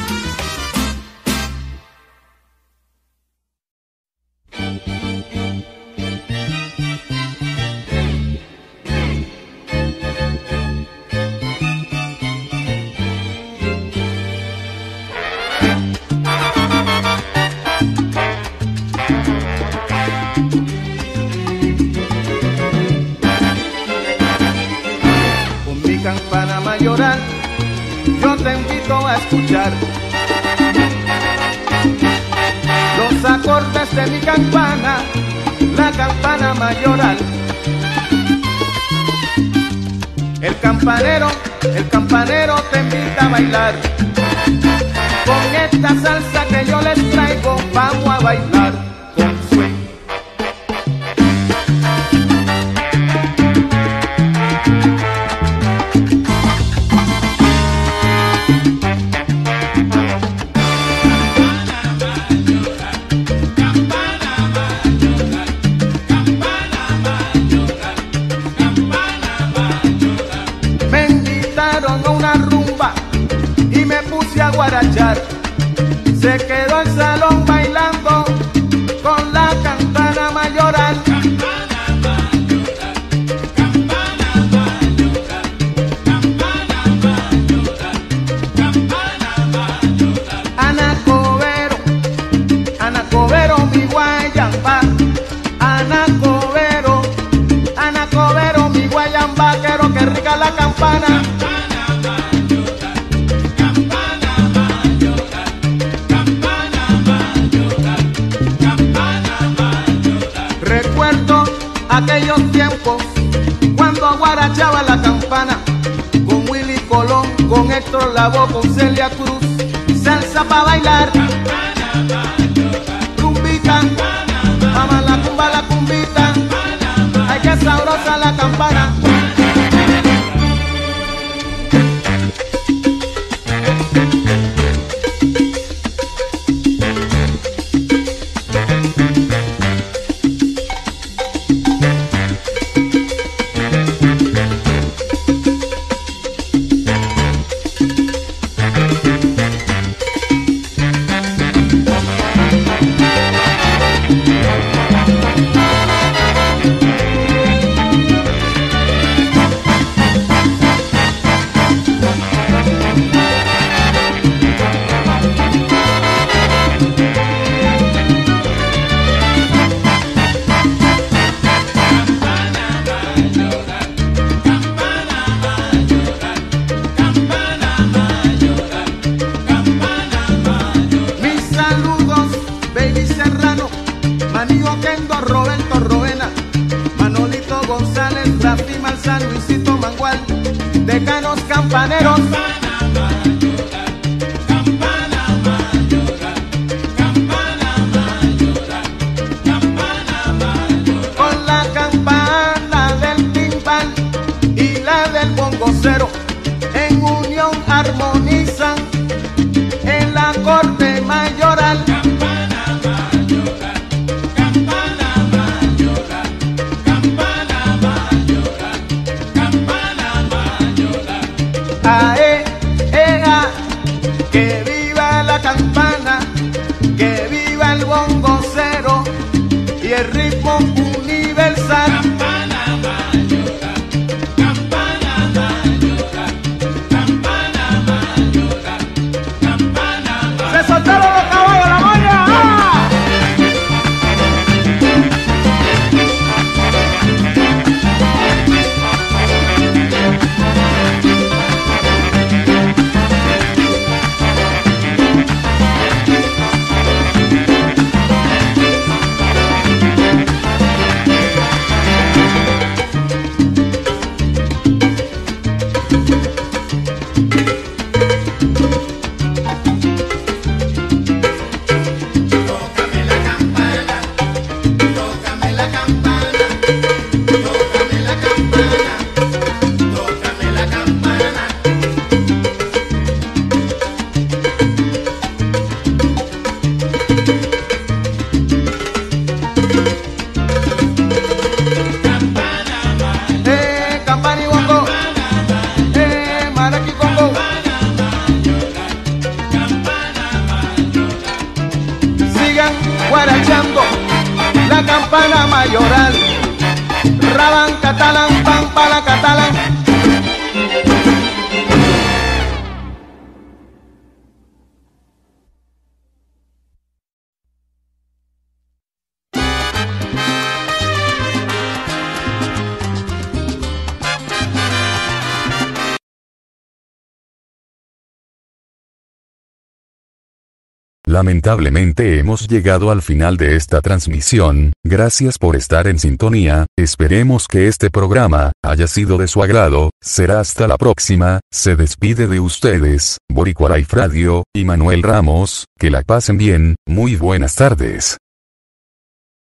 Con mi campana mayoral, yo te invito a escuchar los acordes de mi campana, la campana mayoral. El campanero te invita a bailar. Con esta salsa que yo les traigo, vamos a bailar con swing. Me invitaron a una rumba y me puse a guarachar. Se quedó el salón bailando con la campana mayoral. Ana Covero, mi guayamba. Ana Covero, mi guayamba. Quiero que rica la campana. Recuerdo aquellos tiempos cuando guarachaba la campana con Willy Colón, con Héctor Lavoe, con Celia Cruz. Salsa pa' bailar, rumbita, ama la cumbita. Ay, que sabrosa la campana. Roberto Roena, Manolito González, Rafi Malzán, Luisito Mangual, decanos campaneros. Con la campana del timbal y la del bongocero, en unión armonizan en la corte mayoral. Que viva la campana, que viva el bongocero y el ritmo universal. Campana mayora, campana mayora, campana mayora, campana mayora. ¡Se soltaron los caballos, la moña! ¡Ah! Guarachando la campana mayoral, raban catalán, pan para catalán. Lamentablemente hemos llegado al final de esta transmisión, gracias por estar en sintonía, esperemos que este programa haya sido de su agrado, será hasta la próxima, se despide de ustedes, Boricua Life Radio, y Manuel Ramos, que la pasen bien, muy buenas tardes.